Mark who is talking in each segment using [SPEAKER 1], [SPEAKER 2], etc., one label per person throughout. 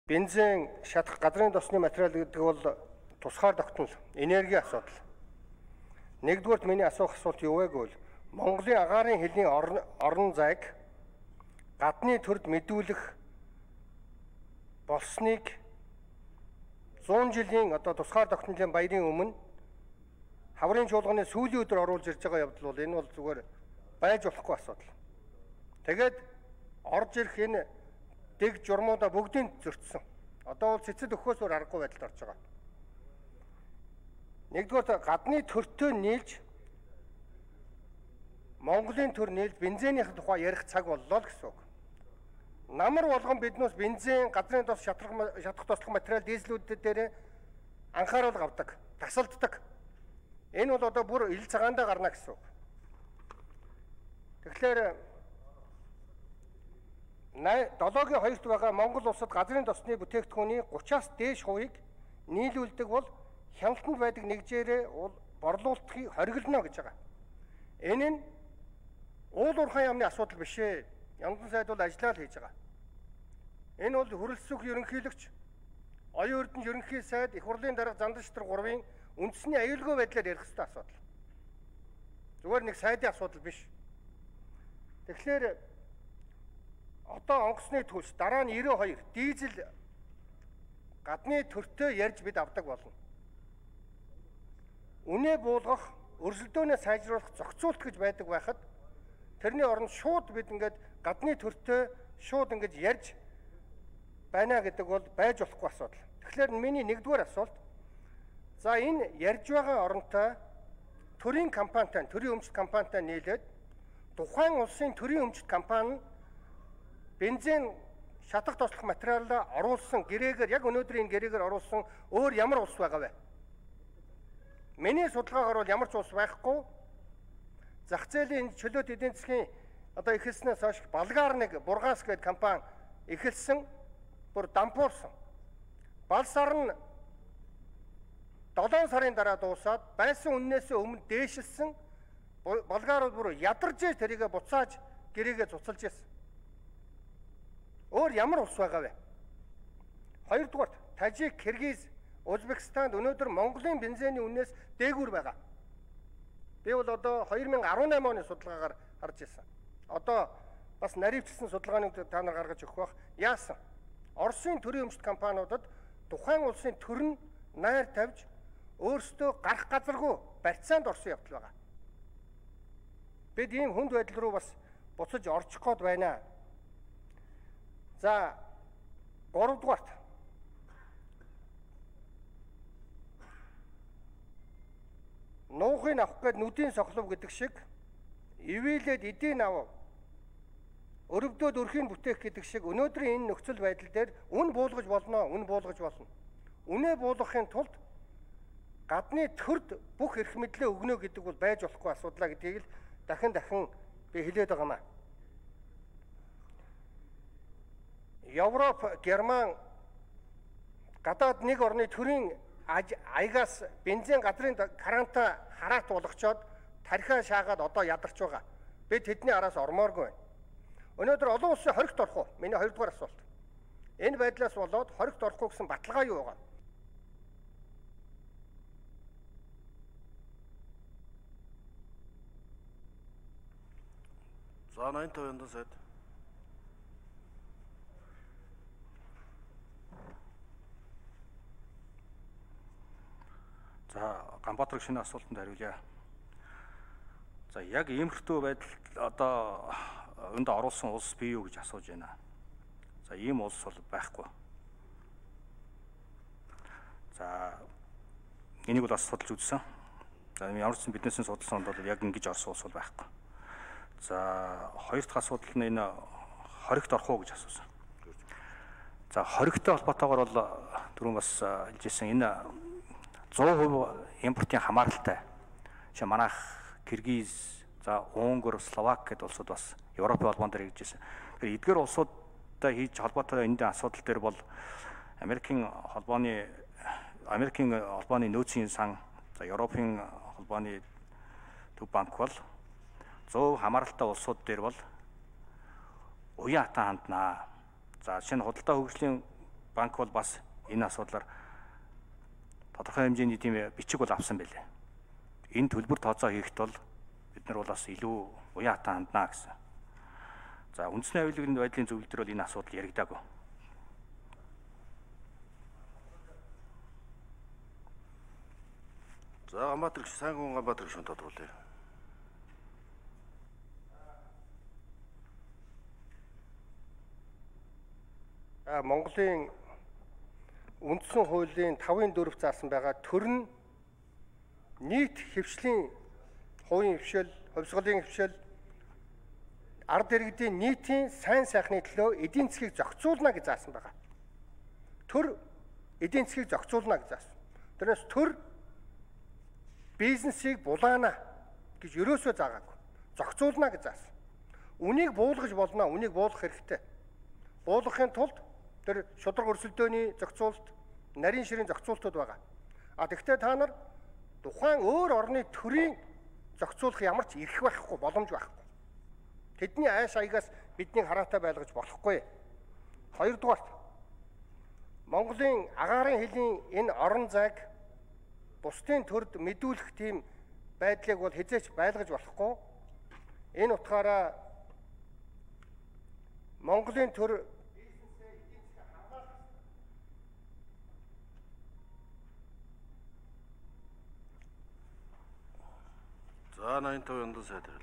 [SPEAKER 1] бензин шатах газрын тосны материал гэдэг бол тусгаар тогтмол энерги асуудал. Нэгдүгээрт миний асуух асуулт юу вэ гэвэл Монголын агаарын хэлний орон зайг гадны төрд мэдүүлэх болсныг 100 жилийн одоо тусгаар тогтнолын баярын өмнө хаврын чуулганы сүүлийн өдөр оруулж ирж байгаа явдал бол энэ бол зүгээр байж болохгүй асуудал. Тэгээд орж ирэх энэ дэг журмуудаа бүгдийг зөрчсөн. Одоо бол цэцэд өгөхөөс өөр аргагүй байдалд орж байгаа. Нэгдүгээр гадны төртөө нийлж Монголын төр нийлж бензинийн тухай ярих цаг боллоо гэсэн үг. Намар болгон биднээс бензин, газрын тос шатах тослох материал, дизелүүд дээр анхааруул авдаг, тасалддаг. Энэ бол одоо бүр ил цагаандаа гарна гэсэн үг. Тэгэхээр 7-гийн 2-т байгаа Монгол улсад газрын тосны бүтээгдэхүүний 30-аас дээш хувийг нийлүүлдэг бол хяналтанд байдаг нэгжээрээ борлуулалтыг хориглоно гэж байгаа. Энэ нь уул уурхай яамны асуудал биш ээ. Яндан сайд бол ажиллаа л хийж байгаа. Энэ бол хөрөлсөх ерөнхийлөгч, оюун эрдэнэ ерөнхий сайд, их хурлын дарга Занданчтар 3-ын үндэсний аюулгүй байдлаар ярих ёстой асуудал. Зүгээр нэг сайдын асуудал биш. Тэгэхээр одоо онгоцны төлс дараа нь 92 дизель гадны төртөө ярьж бид авдаг болно. Үнэ буулгах, өрсөлдөөнөө сайжруулах, зохицуулт гэж байдаг байхад тэрний оронд шууд бид ингээд гадны төртөө шууд ингээд ярьж байна гэдэг бол байж болохгүй асуудал. Тэгэхээр миний нэгдүгээр асуулт за энэ ярьж байгаа оронтой төрийн компанитай, төрийн өмчт компанитай нийлээд тухайн улсын төрийн өмчт компани бензин шатах тослох материалаа оруулсан гэрээгээр яг өнөөдрийн гэрээгээр оруулсан өөр ямар улс байгаа вэ? Миний судалгаагаар бол ямар ч улс байхгүй. Зах зээлийн чөлөөт эдийн засгийн одоо эхэлснээс хойш Болгар нэг Бургас гэдэг компани эхэлсэн бүр дампуурсан. Балсар нь 7 сарын дараа дуусаад байсан үннээс өмнө дээшилсэн. Болгар бүр ядарч тэрийг буцааж гэрээгээ цуцалж ирсэн. Өөр ямар улс байгаа вэ? Хоёрдугаар Тажик, Киргиз, Узбекистанд өнөөдөр Монголын бензиний үнээс дээгүүр байгаа. Би бол одоо 2018 оны судалгаагаар харж ирсэн. Одоо бас наривчилсан судалгаанууд та нар гаргаж өгөх бах. Яасан? Оросын төрийн өмчт компаниудад тухайн улсын төр нь найр тавьж өөрсдөө гарах газаргүй барьцаанд орсон явдал байгаа. Бид ийм хүнд байдал руу бас буцаж орчих гээд байна. За 3 дугаарт нуухыг авах гээд нүдийн сохлов гэдэг шиг ивэлээд эдийн авав өрөвдөөд өрхийн бүтээх гэдэг шиг өнөөдрийн энэ нөхцөл байдал дээр үн буулгаж болно, үн буулгаж болно. Үнэ буулгахын тулд гадны төрд бүх эрх мэдлээ өгнө гэдэг бол байж болохгүй асуудлаа гэдгийг л дахин би хэлээд байгаамаа. Европ, Герман гадаад нэг орны төрийн аягаас бензин газрын каранта хараат болгочоод тархиа шаагаад одоо ядарч байгаа. Бид тэдний араас ормооргүй байна. Өнөөдөр олон улсын хоригт орох уу? Миний 2 дугаар асуулт. Энэ байдлаас болоод хоригт орохгүй гэсэн баталгаа юу байгаа?
[SPEAKER 2] За 85 яндан сайд.
[SPEAKER 3] За Ганбаатар шинэ асуултанд хариулъя. За яг иймэрхүү байдал одоо өнд оруулсан улс бий юу гэж асууж байна. За ийм улс бол байхгүй. За энийг бол бас судалж үзсэн. За ямар ч биднээс судалсан бол яг ингэж орсон улс бол байхгүй. За хоёр дахь асуудал нь энэ хоригт орох уу гэж асуусан. За хоригтой холбоотойгоор бол түрүүн бас хэлжсэн энэ 100% импортын хамааралтай. Жишээ манайх Киргиз, за Унгар, Словак гэдэг улсууд бас Европын холбоон дээр хэрэгжижсэн. Тэгэхээр эдгээр улсуудтай хийж холбоотой энэ асуудал дээр бол Америкийн холбооны нөөцийн сан, за Европын холбооны төв банк бол 100% хамааралтай улсууд дээр бол уян хатан ханднаа. За шинэ худалдаа хөгжлийн банк бол бас энэ асуудлаар тодорхой хэмжээний тийм бичиг бол авсан байлээ. Энэ төлбөр тооцоо хийхэд бол бид нар бол бас илүү уян хатан ханднаа гэсэн. За үндэсний аюулгүй байдлын зөвлөл төр бол энэ асуудал яригдаагүй.
[SPEAKER 2] За Ганбаатар гүш, сайн хүн Ганбаатар гүшүүн тодруулъя.
[SPEAKER 1] Монголын үндсэн хуулийн 5-4 заасан байгаа төр нь нийт хэвшлийн хувийн хвшил, хувьсгалын хвшил, ард иргэдийн нийтийн сайн сайхны төлөө эдийн засгийг зохицуулна гэж заасан байгаа. Төр эдийн засгийг зохицуулна гэж заасан. Тэрнээс төр бизнесийг булаана гэж ерөөсөө заагаагүй. Зохицуулна гэж заасан. Үнийг буулгаж болно, үнийг буулгах хэрэгтэй. Буулгахын тулд тэр шудраг өрсөлдөөний зохицуулалт, нарийн ширийн зохицуултууд байгаа. Тэгэхдээ та нар тухайн өөр орны төрийн зохицуулах ямар ч эрх байхгүй, боломж байхгүй. Тэдний айш аягаас бидний хараатай байлгаж болохгүй. Хоёрдугаарт Монголын агаарын хэлийн энэ орон зайг бусдын төрд мэдүүлэх тийм байдлыг бол хязгаарч байлгаж болохгүй. Энэ утгаараа Монголын төр
[SPEAKER 2] За 85 яндан сайд ирэл.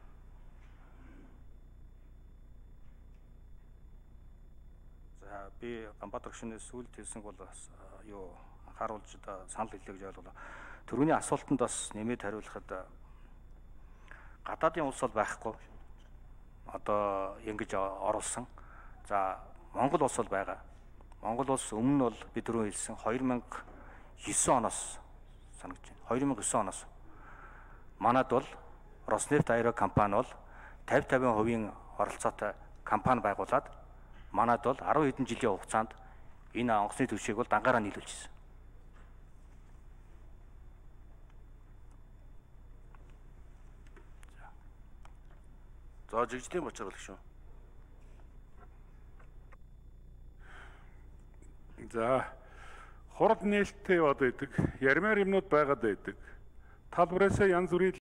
[SPEAKER 3] За би Ганбаатар гүшүүнээс сүүлд хэлсэн бол бас юу анхааруулж санал хэллээ гэж ойлголоо. Төрөний асуултанд бас нэмээд хариулахад гадаадын улс бол байхгүй. Одоо ингэж оруулсан. За Монгол улс бол байгаа. Монгол улс өмнө нь бол бид түрүү хэлсэн 2009 оноос санагч байна. 2009 оноос манад бол Роснефть Аэро компани бол 50% оролцоотой компани байгуулад манад бол 10 хэдэн жилийн хугацаанд энэ онгоцны түвшийг бол дангаараа нийлүүлжсэн.
[SPEAKER 2] За жигжлийн бочор л шүү.
[SPEAKER 4] За хурд нээлттэй бод байдаг, ярмаар юмнууд байгаад байдаг. Талбараасаа янз бүрийн